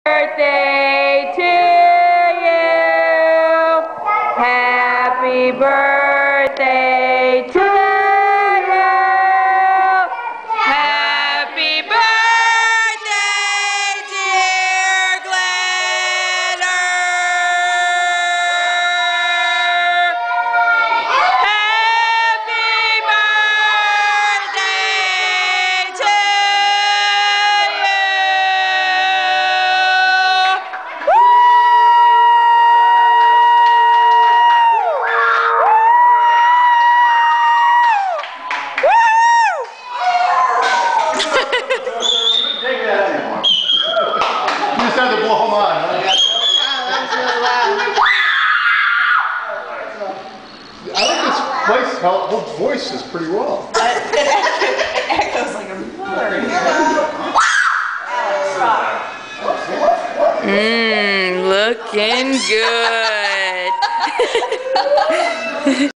birthday to you. Happy birthday to you. Happy birthday, dear Glenner. Happy birthday to you. You just had to blow them on, huh? I think this voice is pretty well. It echoes like a mother. Looking good.